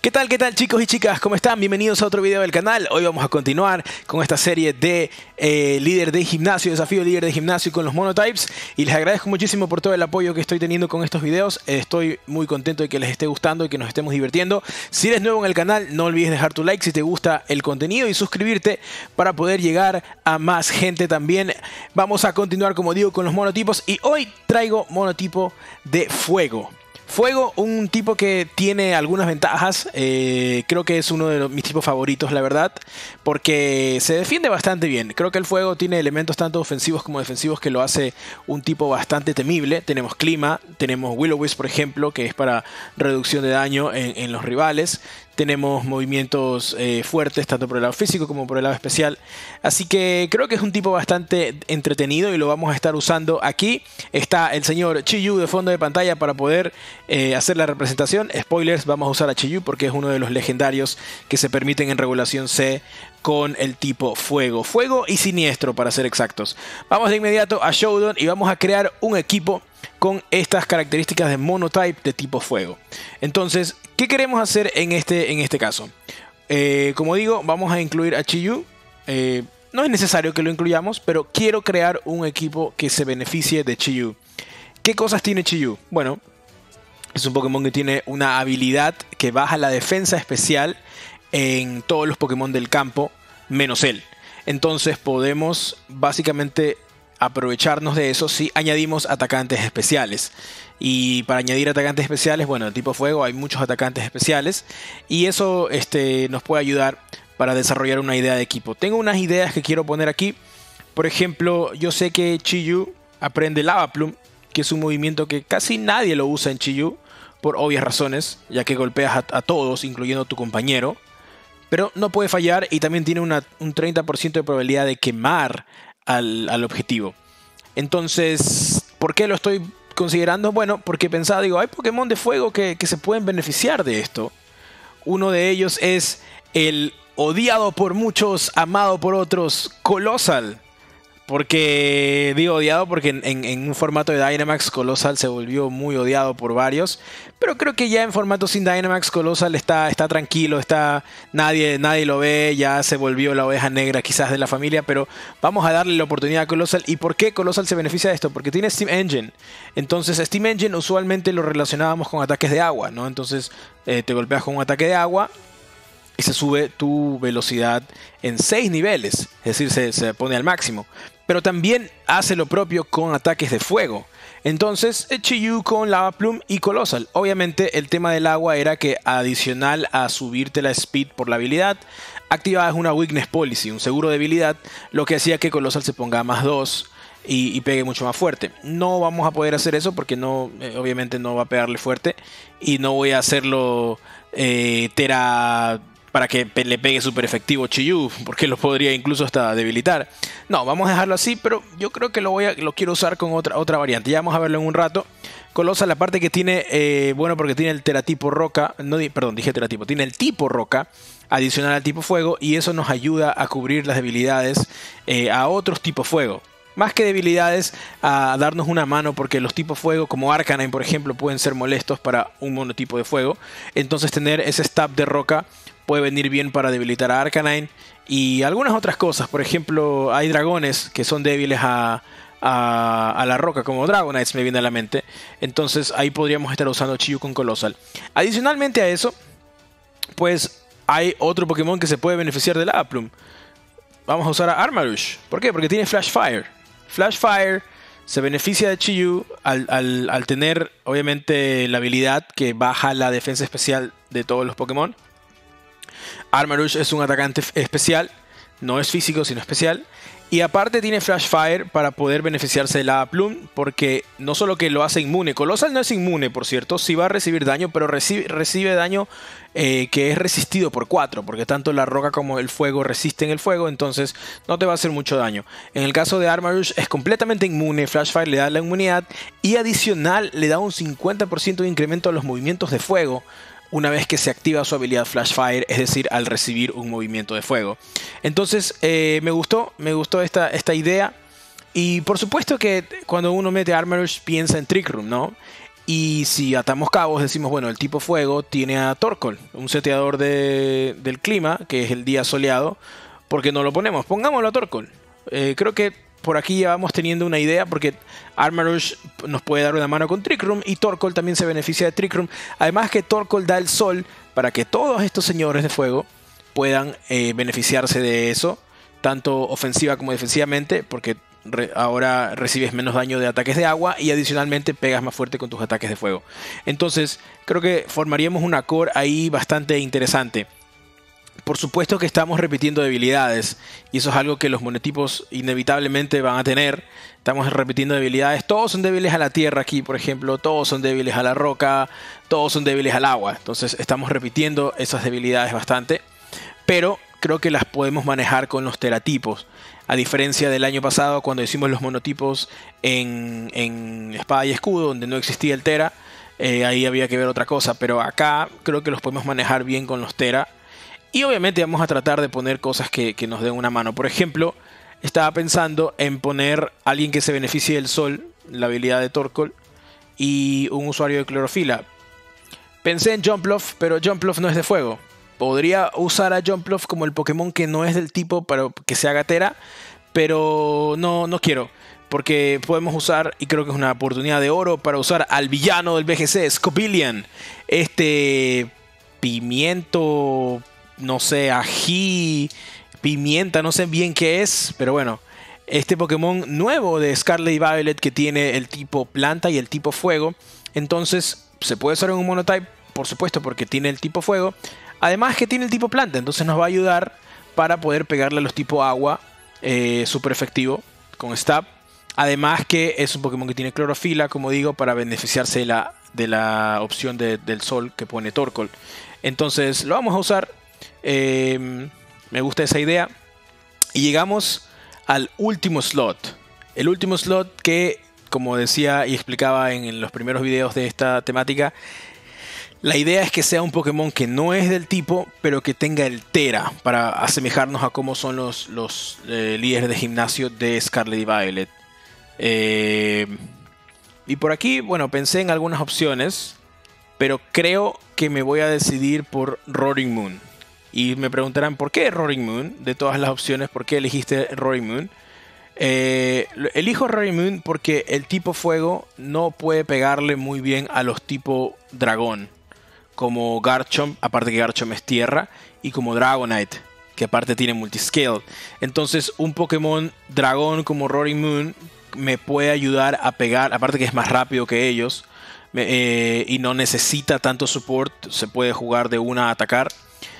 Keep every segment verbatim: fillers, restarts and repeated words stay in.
¿Qué tal, qué tal chicos y chicas? ¿Cómo están? Bienvenidos a otro video del canal. Hoy vamos a continuar con esta serie de eh, líder de gimnasio, desafío líder de gimnasio con los monotypes. Y les agradezco muchísimo por todo el apoyo que estoy teniendo con estos videos. Estoy muy contento de que les esté gustando y que nos estemos divirtiendo. Si eres nuevo en el canal, no olvides dejar tu like si te gusta el contenido y suscribirte para poder llegar a más gente también. Vamos a continuar, como digo, con los monotipos y hoy traigo monotipo de fuego. Fuego, un tipo que tiene algunas ventajas, eh, creo que es uno de los, mis tipos favoritos, la verdad, porque se defiende bastante bien. Creo que el fuego tiene elementos tanto ofensivos como defensivos que lo hace un tipo bastante temible. Tenemos clima, tenemos Will-O-Wisp, por ejemplo, que es para reducción de daño en, en los rivales. Tenemos movimientos eh, fuertes tanto por el lado físico como por el lado especial. Así que creo que es un tipo bastante entretenido y lo vamos a estar usando aquí. Está el señor Chi-Yu de fondo de pantalla para poder eh, hacer la representación. Spoilers, vamos a usar a Chi-Yu porque es uno de los legendarios que se permiten en regulación C con el tipo fuego. Fuego y siniestro para ser exactos. Vamos de inmediato a Showdown y vamos a crear un equipo con estas características de monotype de tipo fuego. Entonces, ¿qué queremos hacer en este, en este caso? Eh, como digo, vamos a incluir a Chi-Yu. Eh, no es necesario que lo incluyamos, pero quiero crear un equipo que se beneficie de Chi-Yu. ¿Qué cosas tiene Chi-Yu? Bueno, es un Pokémon que tiene una habilidad que baja la defensa especial en todos los Pokémon del campo, menos él. Entonces podemos básicamente aprovecharnos de eso si añadimos atacantes especiales. Y para añadir atacantes especiales, bueno, en tipo fuego hay muchos atacantes especiales y eso este, nos puede ayudar para desarrollar una idea de equipo. Tengo unas ideas que quiero poner aquí. Por ejemplo, yo sé que Chi-Yu aprende Lava Plume, que es un movimiento que casi nadie lo usa en Chi-Yu por obvias razones, ya que golpeas a, a todos, incluyendo a tu compañero. Pero no puede fallar y también tiene una, un treinta por ciento de probabilidad de quemar Al, al objetivo. Entonces, ¿por qué lo estoy considerando? Bueno, porque pensaba, digo, hay Pokémon de fuego que, que se pueden beneficiar de esto. Uno de ellos es el odiado por muchos, amado por otros, Coalossal. Porque, digo odiado porque en, en, en un formato de Dynamax Coalossal se volvió muy odiado por varios. Pero creo que ya en formato sin Dynamax Coalossal está, está tranquilo, está, nadie, nadie lo ve, ya se volvió la oveja negra quizás de la familia. Pero vamos a darle la oportunidad a Coalossal. ¿Y por qué Coalossal se beneficia de esto? Porque tiene Steam Engine. Entonces Steam Engine usualmente lo relacionábamos con ataques de agua, ¿no? Entonces eh, te golpeas con un ataque de agua y se sube tu velocidad en seis niveles. Es decir, se, se pone al máximo. Pero también hace lo propio con ataques de fuego. Entonces, Chi-Yu con Lava Plume y Coalossal. Obviamente, el tema del agua era que adicional a subirte la speed por la habilidad, activabas una Weakness Policy, un seguro de debilidad, lo que hacía que Coalossal se ponga a más dos y, y pegue mucho más fuerte. No vamos a poder hacer eso porque no, eh, obviamente no va a pegarle fuerte. Y no voy a hacerlo eh, Tera para que le pegue súper efectivo Chi-Yu, porque lo podría incluso hasta debilitar. No, vamos a dejarlo así, pero yo creo que lo, voy a, lo quiero usar con otra, otra variante. Ya vamos a verlo en un rato. Coalossal, la parte que tiene, eh, bueno, porque tiene el teratipo roca, no, perdón, dije teratipo, tiene el tipo roca, adicional al tipo fuego, y eso nos ayuda a cubrir las debilidades eh, a otros tipos fuego. Más que debilidades, a darnos una mano, porque los tipos fuego, como Arcanine, por ejemplo, pueden ser molestos para un monotipo de fuego. Entonces tener ese stab de roca puede venir bien para debilitar a Arcanine y algunas otras cosas. Por ejemplo, hay dragones que son débiles a, a, a la roca, como Dragonites me viene a la mente. Entonces ahí podríamos estar usando Chi-Yu con Coalossal. Adicionalmente a eso, pues hay otro Pokémon que se puede beneficiar de Lava Plume. Vamos a usar a Armarouge. ¿Por qué? Porque tiene Flash Fire. Flash Fire se beneficia de Chi-Yu al, al, al tener, obviamente, la habilidad que baja la defensa especial de todos los Pokémon. Armarouge es un atacante especial, no es físico sino especial. Y aparte tiene Flash Fire para poder beneficiarse de Lava Plume, porque no solo que lo hace inmune, Coalossal no es inmune, por cierto, sí va a recibir daño, pero recibe, recibe daño eh, que es resistido por cuatro, porque tanto la roca como el fuego resisten el fuego, entonces no te va a hacer mucho daño. En el caso de Armarouge es completamente inmune, Flash Fire le da la inmunidad y adicional le da un cincuenta por ciento de incremento a los movimientos de fuego una vez que se activa su habilidad Flash Fire, es decir, al recibir un movimiento de fuego. Entonces, eh, me gustó, me gustó esta, esta idea. Y por supuesto que cuando uno mete Armarouge piensa en Trick Room, ¿no? Y si atamos cabos, decimos, bueno, el tipo fuego tiene a Torkoal, un seteador de, del clima, que es el día soleado. ¿Por qué no lo ponemos? Pongámoslo a Torkoal. Eh, creo que por aquí ya vamos teniendo una idea, porque Armarouge nos puede dar una mano con Trick Room y Torkoal también se beneficia de Trick Room. Además que Torkoal da el sol para que todos estos señores de fuego puedan eh, beneficiarse de eso, tanto ofensiva como defensivamente, porque re ahora recibes menos daño de ataques de agua y adicionalmente pegas más fuerte con tus ataques de fuego. Entonces creo que formaríamos una core ahí bastante interesante. Por supuesto que estamos repitiendo debilidades y eso es algo que los monotipos inevitablemente van a tener. Estamos repitiendo debilidades. Todos son débiles a la tierra aquí, por ejemplo. Todos son débiles a la roca. Todos son débiles al agua. Entonces estamos repitiendo esas debilidades bastante. Pero creo que las podemos manejar con los teratipos. A diferencia del año pasado cuando hicimos los monotipos en, en espada y escudo, donde no existía el tera. Eh, ahí había que ver otra cosa. Pero acá creo que los podemos manejar bien con los tera. Y obviamente vamos a tratar de poner cosas que, que nos den una mano. Por ejemplo, estaba pensando en poner a alguien que se beneficie del sol, la habilidad de Torkoal, y un usuario de clorofila. Pensé en Jumpluff, pero Jumpluff no es de fuego. Podría usar a Jumpluff como el Pokémon que no es del tipo para que se haga tera, pero no, no quiero. Porque podemos usar, y creo que es una oportunidad de oro, para usar al villano del V G C, Scobillion. Este pimiento... no sé, ají, pimienta, no sé bien qué es, pero bueno, este Pokémon nuevo de Scarlet y Violet que tiene el tipo planta y el tipo fuego, entonces se puede usar en un monotype, por supuesto, porque tiene el tipo fuego, además que tiene el tipo planta, entonces nos va a ayudar para poder pegarle a los tipo agua, eh, súper efectivo con Stab, además que es un Pokémon que tiene clorofila, como digo, para beneficiarse de la, de la opción de, del sol que pone Torkoal, entonces lo vamos a usar. Eh, me gusta esa idea. Y llegamos al último slot. El último slot que, como decía y explicaba en los primeros videos de esta temática, la idea es que sea un Pokémon que no es del tipo, pero que tenga el Tera, para asemejarnos a cómo son los, los eh, líderes de gimnasio de Scarlet y Violet. Eh, y por aquí, bueno, pensé en algunas opciones, pero creo que me voy a decidir por Roaring Moon. Y me preguntarán, ¿por qué Roaring Moon? De todas las opciones, ¿por qué elegiste Roaring Moon? Eh, elijo Roaring Moon porque el tipo fuego no puede pegarle muy bien a los tipo dragón. Como Garchomp, aparte que Garchomp es tierra. Y como Dragonite, que aparte tiene multiscale. Entonces un Pokémon dragón como Roaring Moon me puede ayudar a pegar. Aparte que es más rápido que ellos. Eh, y no necesita tanto support. Se puede jugar de una a atacar.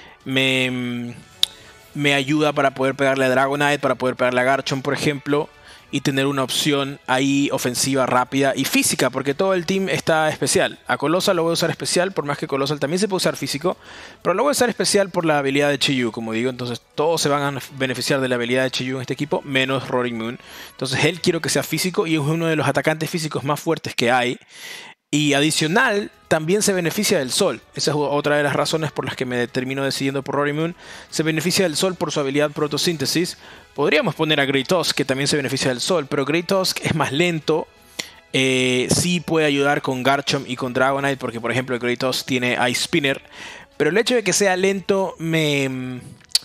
Me, me ayuda para poder pegarle a Dragonite, para poder pegarle a Garchomp, por ejemplo, y tener una opción ahí ofensiva, rápida y física, porque todo el team está especial. A Coalossal lo voy a usar especial, por más que Coalossal también se puede usar físico, pero lo voy a usar especial por la habilidad de Chi-Yu, como digo. Entonces todos se van a beneficiar de la habilidad de Chi-Yu en este equipo, menos Roaring Moon. Entonces él quiero que sea físico y es uno de los atacantes físicos más fuertes que hay. Y adicional, también se beneficia del sol. Esa es otra de las razones por las que me termino decidiendo por Roaring Moon. Se beneficia del sol por su habilidad protosíntesis. Podríamos poner a Great-Tusk, que también se beneficia del sol, pero Great-Tusk es más lento. Eh, sí puede ayudar con Garchomp y con Dragonite, porque por ejemplo Great-Tusk tiene Ice Spinner. Pero el hecho de que sea lento me,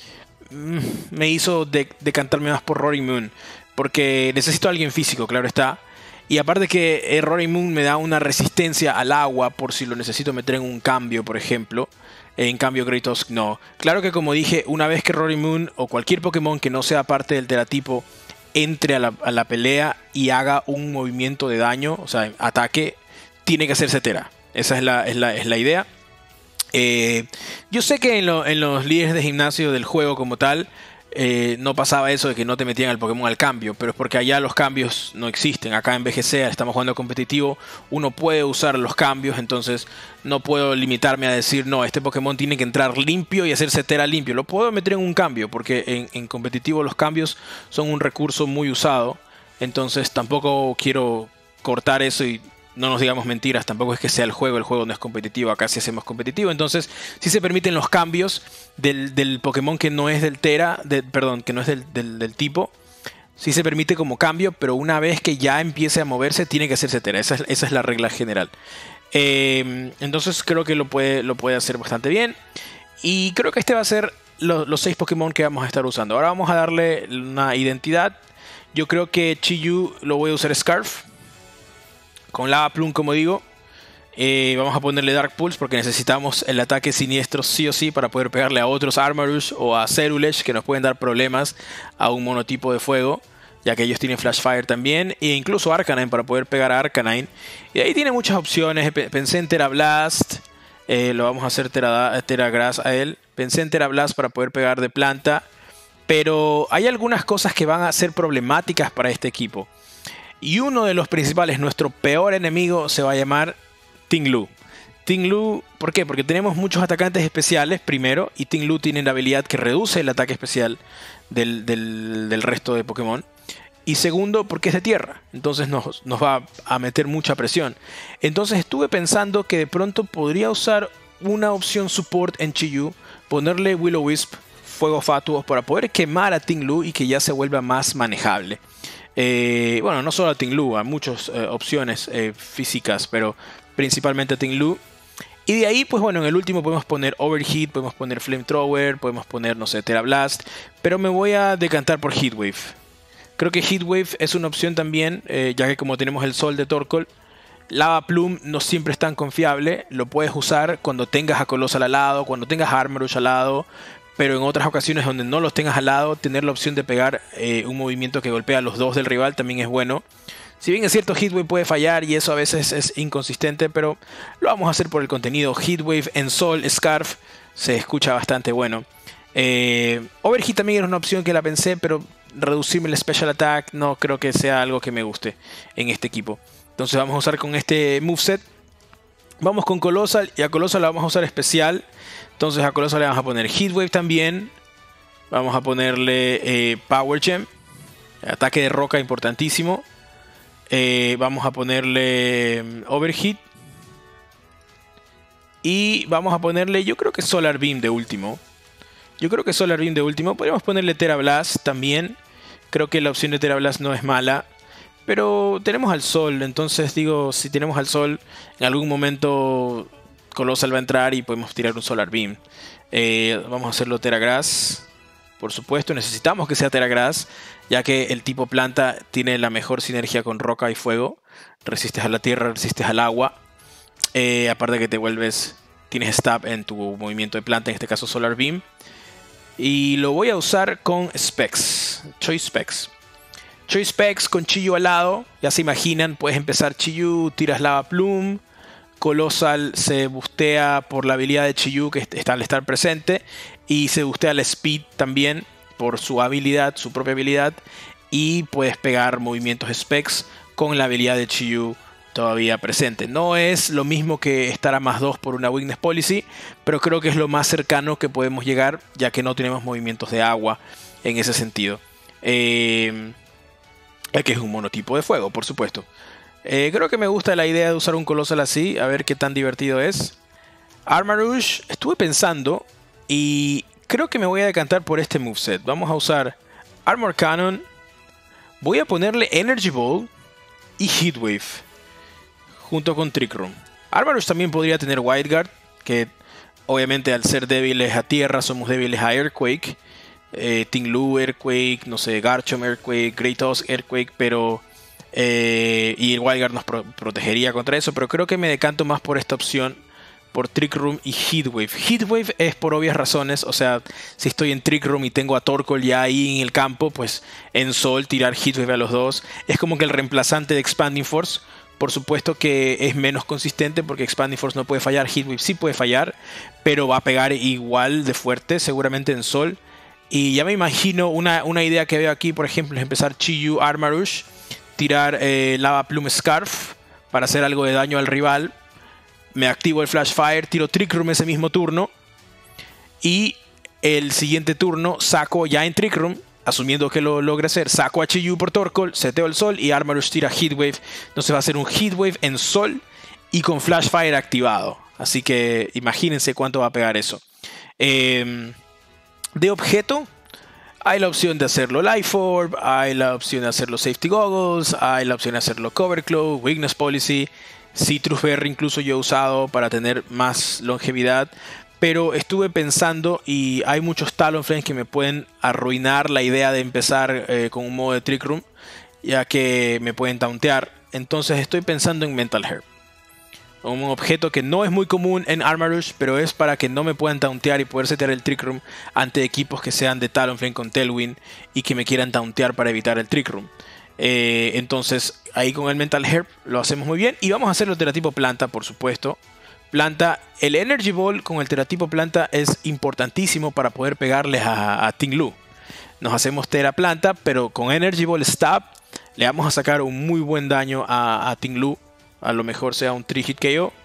me hizo de, decantarme más por Roaring Moon. Porque necesito a alguien físico, claro está. Y aparte que Roaring Moon me da una resistencia al agua por si lo necesito meter en un cambio, por ejemplo. En cambio Great-Tusk no. Claro que como dije, una vez que Roaring Moon o cualquier Pokémon que no sea parte del teratipo entre a la, a la pelea y haga un movimiento de daño, o sea, ataque, tiene que hacerse tera. Esa es la, es la, es la idea. Eh, yo sé que en, lo, en los líderes de gimnasio del juego como tal, Eh, no pasaba eso de que no te metían el Pokémon al cambio, pero es porque allá los cambios no existen. Acá en V G C estamos jugando competitivo, uno puede usar los cambios, entonces no puedo limitarme a decir no, este Pokémon tiene que entrar limpio y hacerse tera limpio. Lo puedo meter en un cambio porque en, en competitivo los cambios son un recurso muy usado, entonces tampoco quiero cortar eso y no nos digamos mentiras, tampoco es que sea el juego, el juego no es competitivo, acá sí hacemos competitivo, entonces sí se permiten los cambios del, del Pokémon que no es del Tera, de, perdón, que no es del, del, del tipo, sí se permite como cambio, pero una vez que ya empiece a moverse tiene que hacerse Tera, esa es, esa es la regla general. Eh, entonces creo que lo puede, lo puede hacer bastante bien. Y creo que este va a ser lo, los seis Pokémon que vamos a estar usando. Ahora vamos a darle una identidad. Yo creo que Chi-Yu lo voy a usar Scarf. Con Lava Plume, como digo. Eh, vamos a ponerle Dark Pulse porque necesitamos el ataque siniestro sí o sí para poder pegarle a otros Armarouge o a Cerulege que nos pueden dar problemas a un monotipo de fuego, ya que ellos tienen Flash Fire también, e incluso Arcanine para poder pegar a Arcanine. Y ahí tiene muchas opciones. Pensé en Tera Blast, eh, lo vamos a hacer Tera, Tera Grass a él. Pensé en Tera Blast para poder pegar de planta, pero hay algunas cosas que van a ser problemáticas para este equipo. Y uno de los principales, nuestro peor enemigo, se va a llamar Ting Lu. Ting Lu, ¿por qué? Porque tenemos muchos atacantes especiales, primero, y Ting Lu tiene la habilidad que reduce el ataque especial del, del, del resto de Pokémon. Y segundo, porque es de tierra, entonces nos, nos va a meter mucha presión. Entonces estuve pensando que de pronto podría usar una opción support en Chi-Yu, ponerle Will-O-Wisp, Fuego Fatuo, para poder quemar a Ting Lu y que ya se vuelva más manejable. Eh, bueno, no solo a Ting Lu, a muchas eh, opciones eh, físicas, pero principalmente a Ting Lu. Y de ahí, pues bueno, en el último podemos poner Overheat, podemos poner Flamethrower, podemos poner, no sé, Tera Blast, pero me voy a decantar por Heatwave. Creo que Heatwave es una opción también, eh, ya que como tenemos el Sol de Torkoal, Lava Plume no siempre es tan confiable. Lo puedes usar cuando tengas a Coalossal al lado, cuando tengas a Armarouge al lado, pero en otras ocasiones donde no los tengas al lado, tener la opción de pegar eh, un movimiento que golpea a los dos del rival también es bueno. Si bien es cierto, Heatwave puede fallar y eso a veces es inconsistente, pero lo vamos a hacer por el contenido. Heatwave en Sol, Scarf, se escucha bastante bueno. Eh, Overheat también era una opción que la pensé, pero reducirme el Special Attack no creo que sea algo que me guste en este equipo. Entonces vamos a usar con este moveset. Vamos con Coalossal y a Coalossal la vamos a usar especial. Entonces a Coalossal le vamos a poner Heatwave también. Vamos a ponerle eh, Power Gem. Ataque de roca importantísimo. Eh, vamos a ponerle Overheat. Y vamos a ponerle, yo creo que Solar Beam de último. Yo creo que Solar Beam de último. Podríamos ponerle Tera Blast también. Creo que la opción de Tera Blast no es mala. Pero tenemos al Sol. Entonces digo, si tenemos al Sol, en algún momento Coalossal va a entrar y podemos tirar un Solar Beam. Eh, vamos a hacerlo Tera Grass. Por supuesto, necesitamos que sea Tera Grass, ya que el tipo planta tiene la mejor sinergia con roca y fuego. Resistes a la tierra, resistes al agua. Eh, aparte que te vuelves, tienes stab en tu movimiento de planta, en este caso Solar Beam. Y lo voy a usar con Specs, Choice Specs. Choice Specs con Chi-Yu al lado. Ya se imaginan, puedes empezar Chi-Yu, tiras Lava Plume. Coalossal se bustea por la habilidad de Chi-Yu que está al estar presente. Y se bustea la Speed también por su habilidad, su propia habilidad. Y puedes pegar movimientos Specs con la habilidad de Chi-Yu todavía presente. No es lo mismo que estar a más dos por una Weakness Policy, pero creo que es lo más cercano que podemos llegar, ya que no tenemos movimientos de agua en ese sentido. Eh, que es un monotipo de fuego, por supuesto. Eh, creo que me gusta la idea de usar un Coalossal así, a ver qué tan divertido es. Armarouge, estuve pensando y creo que me voy a decantar por este moveset. Vamos a usar Armor Cannon, voy a ponerle Energy Ball y Heatwave junto con Trick Room. Armarouge también podría tener Wide Guard, que obviamente al ser débiles a tierra somos débiles a Earthquake. Eh, Ting Lu Earthquake, no sé, Garchomp Earthquake, Kratos Earthquake, pero eh, y el Wide Guard nos pro protegería contra eso, pero creo que me decanto más por esta opción, por Trick Room y Heatwave. Heatwave es por obvias razones, o sea, si estoy en Trick Room y tengo a Torkoal ya ahí en el campo, pues en Sol tirar Heatwave a los dos es como que el reemplazante de Expanding Force. Por supuesto que es menos consistente porque Expanding Force no puede fallar, Heatwave sí puede fallar, pero va a pegar igual de fuerte seguramente en Sol. Y ya me imagino una, una idea que veo aquí, por ejemplo, es empezar Chi-Yu Armarouge, tirar eh, Lava Plume Scarf para hacer algo de daño al rival. Me activo el Flash Fire, tiro Trick Room ese mismo turno. Y el siguiente turno saco ya en Trick Room, asumiendo que lo logre hacer, saco a Chi-Yu por Torkoal, seteo el Sol y Armarouge tira Heatwave. Entonces va a ser un Heatwave en Sol y con Flash Fire activado. Así que imagínense cuánto va a pegar eso. Eh... De objeto, hay la opción de hacerlo Life Orb, hay la opción de hacerlo Safety Goggles, hay la opción de hacerlo Cover Cloak, Weakness Policy. Citrus Berry incluso yo he usado para tener más longevidad. Pero estuve pensando y hay muchos Talonflames que me pueden arruinar la idea de empezar eh, con un modo de Trick Room, ya que me pueden tauntear. Entonces estoy pensando en Mental Herb. Un objeto que no es muy común en Armarouge, pero es para que no me puedan tauntear y poder setear el Trick Room ante equipos que sean de Talonflame con Tailwind y que me quieran tauntear para evitar el Trick Room. Eh, entonces ahí con el Mental Herb lo hacemos muy bien. Y vamos a hacerlo de la tipo planta, por supuesto. Planta, el Energy Ball con el teratipo planta es importantísimo para poder pegarles a, a Ting Lu. Nos hacemos Tera planta, pero con Energy Ball Stab le vamos a sacar un muy buen daño a, a Ting Lu. A lo mejor sea un tres hit K O.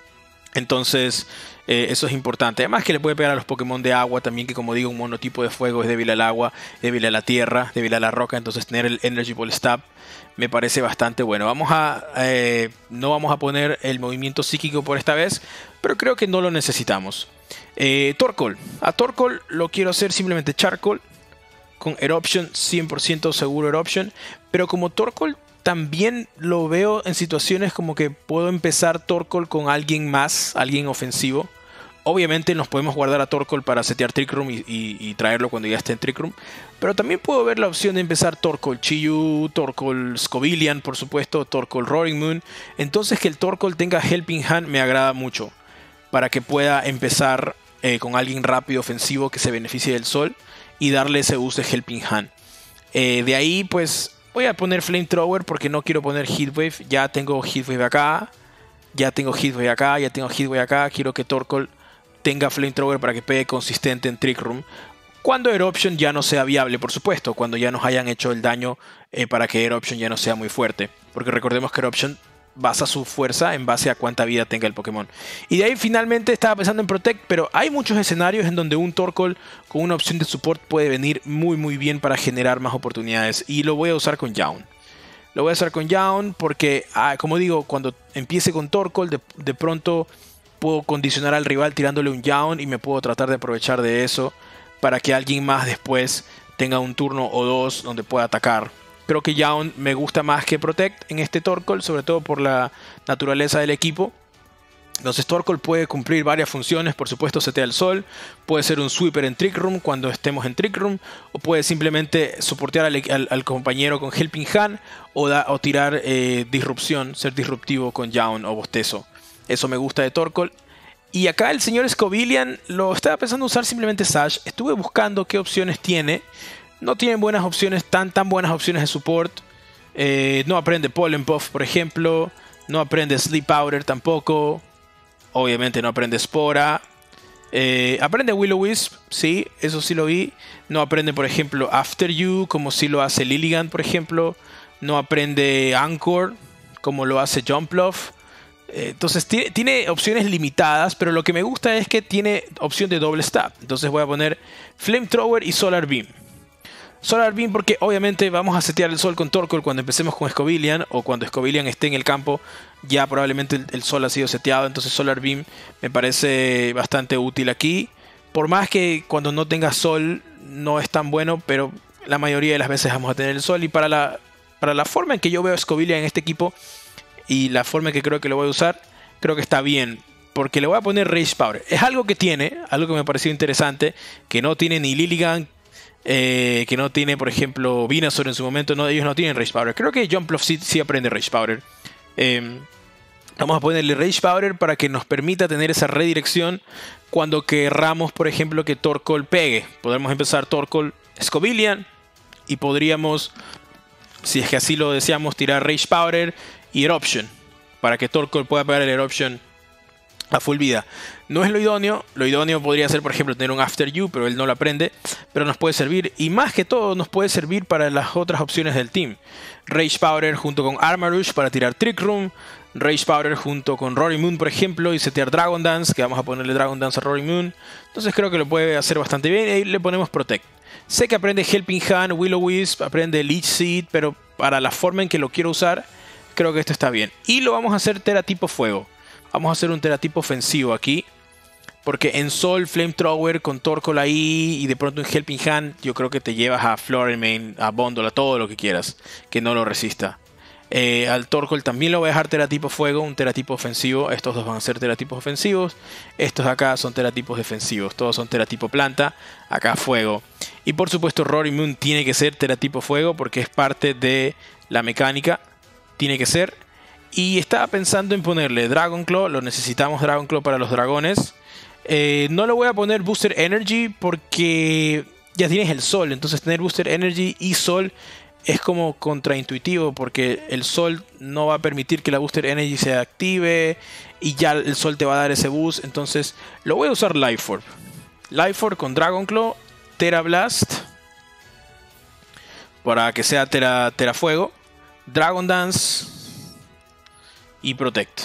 Entonces eh, eso es importante. Además que le puede pegar a los Pokémon de agua también, que como digo, un monotipo de fuego es débil al agua, débil a la tierra, débil a la roca. Entonces tener el Energy Ball Stab me parece bastante bueno. Vamos a eh, no vamos a poner el movimiento psíquico por esta vez, pero creo que no lo necesitamos. Eh, Torkoal. A Torkoal lo quiero hacer simplemente Charcoal con Eruption, cien por ciento seguro Eruption. Pero como Torkoal también lo veo en situaciones como que puedo empezar Torkoal con alguien más, alguien ofensivo. Obviamente nos podemos guardar a Torkoal para setear Trick Room y, y, y traerlo cuando ya esté en Trick Room. Pero también puedo ver la opción de empezar Torkoal Chi-Yu, Torkoal Scovillian, por supuesto, Torkoal Roaring Moon. Entonces que el Torkoal tenga Helping Hand me agrada mucho. Para que pueda empezar eh, con alguien rápido, ofensivo, que se beneficie del sol. Y darle ese uso de Helping Hand. Eh, de ahí pues voy a poner Flamethrower porque no quiero poner Heatwave. Ya tengo Heatwave acá. Ya tengo Heatwave acá. Ya tengo Heatwave acá. Quiero que Torkoal tenga Flamethrower para que pegue consistente en Trick Room. Cuando Eruption ya no sea viable, por supuesto. Cuando ya nos hayan hecho el daño eh, para que Eruption ya no sea muy fuerte. Porque recordemos que Eruption basa su fuerza en base a cuánta vida tenga el Pokémon. Y de ahí finalmente estaba pensando en Protect, pero hay muchos escenarios en donde un Torkoal con una opción de support puede venir muy muy bien para generar más oportunidades. Y lo voy a usar con Yawn. Lo voy a usar con Yawn porque, ah, como digo, cuando empiece con Torkoal, de, de pronto puedo condicionar al rival tirándole un Yawn y me puedo tratar de aprovechar de eso para que alguien más después tenga un turno o dos donde pueda atacar. Creo que Yawn me gusta más que Protect en este Torkoal, sobre todo por la naturaleza del equipo. Entonces Torkoal puede cumplir varias funciones, por supuesto setea el sol, puede ser un sweeper en Trick Room cuando estemos en Trick Room, o puede simplemente soportear al, al, al compañero con Helping Hand, o, da, o tirar eh, disrupción, ser disruptivo con Yawn o Bostezo. Eso me gusta de Torkoal. Y acá el señor Scovillian lo estaba pensando usar simplemente Sash. Estuve buscando qué opciones tiene. No tienen buenas opciones, tan tan buenas opciones de support. Eh, no aprende Pollen Puff, por ejemplo. No aprende Sleep Powder tampoco. Obviamente no aprende Spora. Eh, aprende Will-O-Wisp, sí, eso sí lo vi. No aprende, por ejemplo, After You, como sí lo hace Lilligant, por ejemplo. No aprende Anchor, como lo hace Jumpluff. Eh, entonces tiene, tiene opciones limitadas, pero lo que me gusta es que tiene opción de doble stab. Entonces voy a poner Flamethrower y Solar Beam. Solar Beam porque obviamente vamos a setear el sol con Torkoal cuando empecemos con Scovillian, o cuando Scovillian esté en el campo ya probablemente el, el sol ha sido seteado. Entonces Solar Beam me parece bastante útil aquí, por más que cuando no tenga sol no es tan bueno, pero la mayoría de las veces vamos a tener el sol. Y para la, para la forma en que yo veo a Scovillian en este equipo y la forma en que creo que lo voy a usar, creo que está bien, porque le voy a poner Rage Powder. Es algo que tiene, algo que me pareció interesante, que no tiene ni Lilligant, Eh, que no tiene, por ejemplo, Venusaur en su momento. No, ellos no tienen Rage Powder. Creo que Jumpluff sí, sí aprende Rage Powder. Eh, vamos a ponerle Rage Powder para que nos permita tener esa redirección cuando querramos, por ejemplo, que Torkoal pegue. Podremos empezar Torkoal Scovillian y podríamos, si es que así lo deseamos, tirar Rage Powder y Eruption para que Torkoal pueda pegar el Eruption a full vida. No es lo idóneo. Lo idóneo podría ser, por ejemplo, tener un After You, pero él no lo aprende. Pero nos puede servir, y más que todo nos puede servir para las otras opciones del team. Rage Powder junto con Armarouge para tirar Trick Room. Rage Powder junto con Roaring Moon, por ejemplo, y setear Dragon Dance, que vamos a ponerle Dragon Dance a Roaring Moon. Entonces creo que lo puede hacer bastante bien. Y ahí le ponemos Protect. Sé que aprende Helping Hand, Will-O-Wisp, aprende Leech Seed, pero para la forma en que lo quiero usar, creo que esto está bien. Y lo vamos a hacer Tera tipo Fuego. Vamos a hacer un teratipo ofensivo aquí. Porque en Sol, Flamethrower con Torkoal ahí y de pronto un Helping Hand, yo creo que te llevas a Floremain, a Bondol, a todo lo que quieras. Que no lo resista. Eh, al Torkoal también lo voy a dejar teratipo fuego, un teratipo ofensivo. Estos dos van a ser teratipos ofensivos. Estos de acá son teratipos defensivos. Todos son teratipo planta. Acá fuego. Y por supuesto Rory Moon tiene que ser teratipo fuego porque es parte de la mecánica. Tiene que ser. Y estaba pensando en ponerle Dragon Claw. Lo necesitamos Dragon Claw para los dragones. Eh, no le voy a poner Booster Energy porque ya tienes el sol. Entonces tener Booster Energy y sol es como contraintuitivo porque el sol no va a permitir que la Booster Energy se active y ya el sol te va a dar ese boost. Entonces lo voy a usar Life Orb. Life Orb con Dragon Claw, Tera Blast para que sea Tera, Tera Fuego, Dragon Dance y Protect.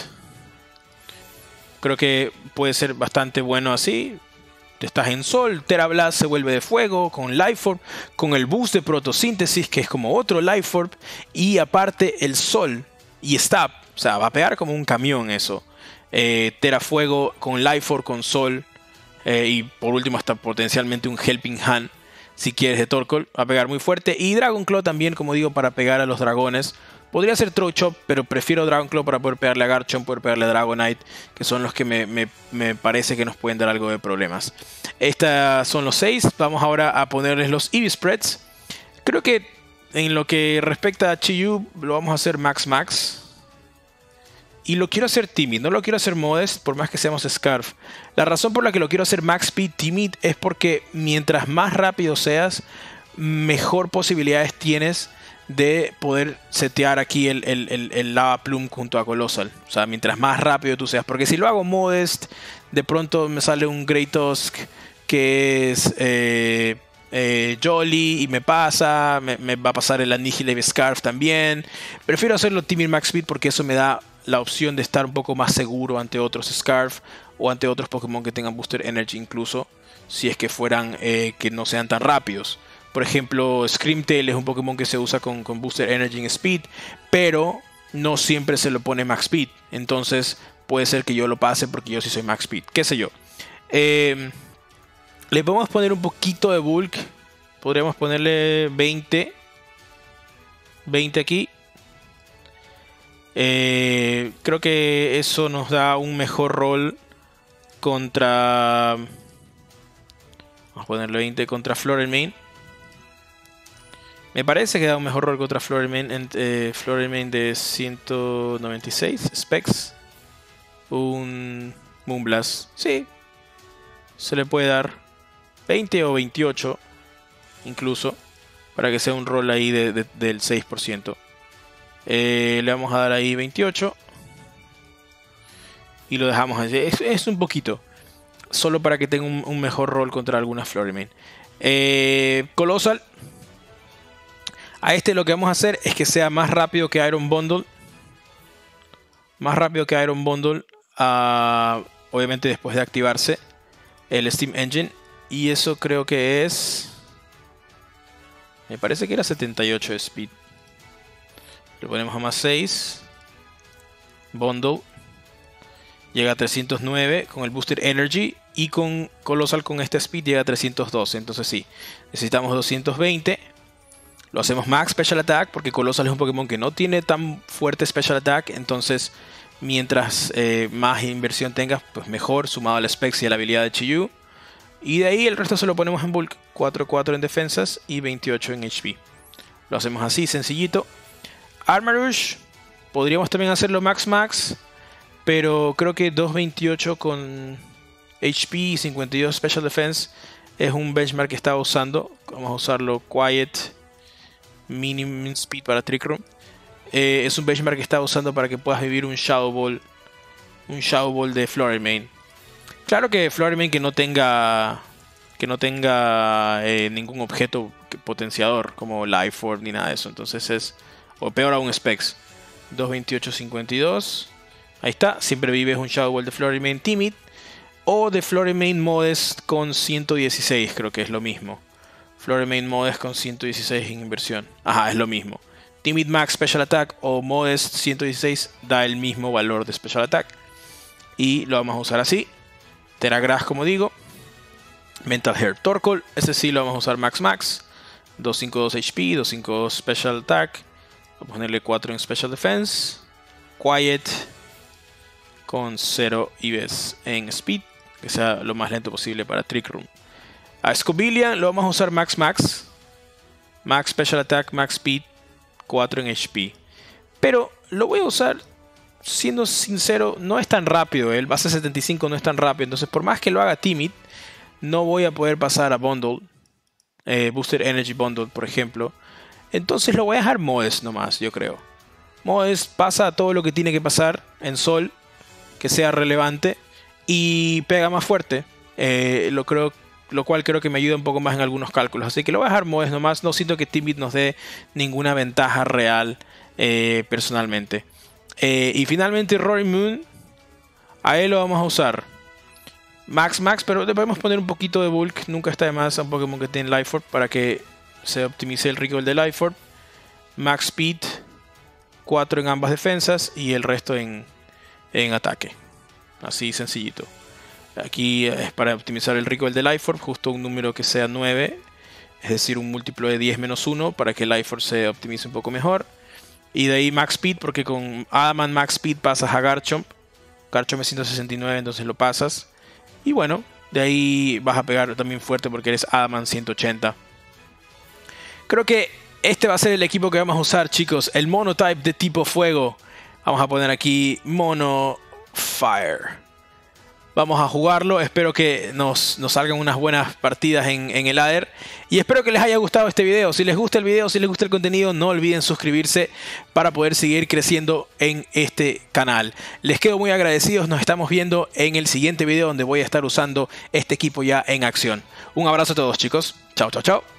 Creo que puede ser bastante bueno así. Estás en sol, Tera Blast se vuelve de fuego con Life Orb, con el boost de Protosíntesis que es como otro Life Orb y aparte el sol y Stab, o sea, va a pegar como un camión eso. Eh, Tera Fuego con Life Orb, con sol eh, y por último hasta potencialmente un Helping Hand si quieres de Torkoal, va a pegar muy fuerte. Y Dragon Claw también, como digo, para pegar a los dragones. Podría ser Throat Chop, pero prefiero Dragon Claw para poder pegarle a Garchomp, poder pegarle a Dragonite, que son los que me, me, me parece que nos pueden dar algo de problemas. Estos son los seis. Vamos ahora a ponerles los Eevee Spreads. Creo que en lo que respecta a Chi-Yu, lo vamos a hacer Max Max. Y lo quiero hacer Timid, no lo quiero hacer Modest, por más que seamos Scarf. La razón por la que lo quiero hacer Max Speed Timid es porque mientras más rápido seas, mejor posibilidades tienes de poder setear aquí el, el, el, el Lava Plume junto a Colossal. O sea, mientras más rápido tú seas. Porque si lo hago Modest, de pronto me sale un Great Tusk que es eh, eh, Jolly y me pasa. Me, me va a pasar el Annihilate Scarf también. Prefiero hacerlo Timid Max Speed porque eso me da la opción de estar un poco más seguro ante otros Scarf o ante otros Pokémon que tengan Booster Energy incluso. Si es que fueran eh, que no sean tan rápidos. Por ejemplo, Screamtail es un Pokémon que se usa con, con Booster Energy en Speed, pero no siempre se lo pone Max Speed. Entonces puede ser que yo lo pase porque yo sí soy Max Speed. ¿Qué sé yo? Eh, le podemos poner un poquito de Bulk. Podríamos ponerle veinte. veinte aquí. Eh, creo que eso nos da un mejor rol contra... Vamos a ponerle veinte contra Florelmane. Me parece que da un mejor rol contra Florelmane, eh, Florelmane de ciento noventa y seis specs. Un Moonblast. Sí. Se le puede dar veinte o veintiocho. Incluso. Para que sea un rol ahí de, de, del seis por ciento. Eh, le vamos a dar ahí veintiocho. Y lo dejamos así. Es, es un poquito. Solo para que tenga un, un mejor rol contra algunas Florelmane. Eh, Colossal. A este lo que vamos a hacer es que sea más rápido que Iron Bundle. Más rápido que Iron Bundle. Uh, obviamente después de activarse el Steam Engine. Y eso creo que es... Me parece que era setenta y ocho de Speed. Le ponemos a más seis. Bundle. Llega a trescientos nueve con el Booster Energy. Y con Colossal con este Speed llega a trescientos doce. Entonces sí, necesitamos doscientos veinte. Lo hacemos Max Special Attack porque Colossal es un Pokémon que no tiene tan fuerte Special Attack. Entonces, mientras eh, más inversión tengas, pues mejor, sumado al Specs y a la habilidad de Chi-Yu. Y de ahí el resto se lo ponemos en Bulk. cuatro cuatro en defensas y veintiocho en H P. Lo hacemos así, sencillito. Armarouge, podríamos también hacerlo Max Max. Pero creo que dos veintiocho con H P y cincuenta y dos Special Defense es un benchmark que estaba usando. Vamos a usarlo Quiet. Minimum Speed para Trick Room. Eh, es un benchmark que estaba usando para que puedas vivir un Shadow Ball. Un Shadow Ball de Florelmane. Claro que Florelmane que no tenga. Que no tenga eh, ningún objeto potenciador. Como Life Orb ni nada de eso. Entonces es. O peor aún Specs. dos veintiocho cincuenta y dos. Ahí está. Siempre vives un Shadow Ball de Florelmane Timid. O de Florelmane Modest con ciento dieciséis. Creo que es lo mismo. Florelmane Modest con ciento dieciséis en inversión. Ajá, es lo mismo. Timid Max Special Attack o Modest ciento dieciséis da el mismo valor de Special Attack. Y lo vamos a usar así. Teragrass, como digo. Mental Hair Torkoal. Ese sí lo vamos a usar Max Max. doscientos cincuenta y dos H P, doscientos cincuenta y dos Special Attack. Voy a ponerle cuatro en Special Defense. Quiet. Con cero I Vs en Speed. Que sea lo más lento posible para Trick Room. A Scobillion lo vamos a usar Max Max. Max Special Attack, Max Speed. cuatro en H P. Pero lo voy a usar, siendo sincero, no es tan rápido. El base setenta y cinco no es tan rápido. Entonces, por más que lo haga Timid, no voy a poder pasar a Bundle. Eh, Booster Energy Bundle, por ejemplo. Entonces lo voy a dejar Modes nomás, yo creo. Modes pasa todo lo que tiene que pasar en Sol, que sea relevante, y pega más fuerte. Eh, lo, creo, lo cual creo que me ayuda un poco más en algunos cálculos. Así que lo voy a dejar Modes nomás. No siento que Timid nos dé ninguna ventaja real eh, personalmente. Eh, y finalmente Roaring Moon. A él lo vamos a usar Max Max, pero le podemos poner un poquito de bulk. Nunca está de más a un Pokémon que tiene Life Orb para que se optimice el recoil de Life Orb. Max Speed, cuatro en ambas defensas y el resto en, en ataque. Así sencillito. Aquí es para optimizar el recoil de Life Orb, justo un número que sea nueve. Es decir, un múltiplo de diez menos uno para que Life Orb se optimice un poco mejor. Y de ahí Max Speed, porque con Adamant Max Speed pasas a Garchomp. Garchomp es ciento sesenta y nueve, entonces lo pasas. Y bueno, de ahí vas a pegar también fuerte porque eres Adamant ciento ochenta. Creo que este va a ser el equipo que vamos a usar, chicos. El Monotype de tipo fuego. Vamos a poner aquí Mono Fire. Vamos a jugarlo. Espero que nos, nos salgan unas buenas partidas en, en el Ader. Y espero que les haya gustado este video. Si les gusta el video, si les gusta el contenido, no olviden suscribirse para poder seguir creciendo en este canal. Les quedo muy agradecidos. Nos estamos viendo en el siguiente video donde voy a estar usando este equipo ya en acción. Un abrazo a todos, chicos. Chao, chao, chao.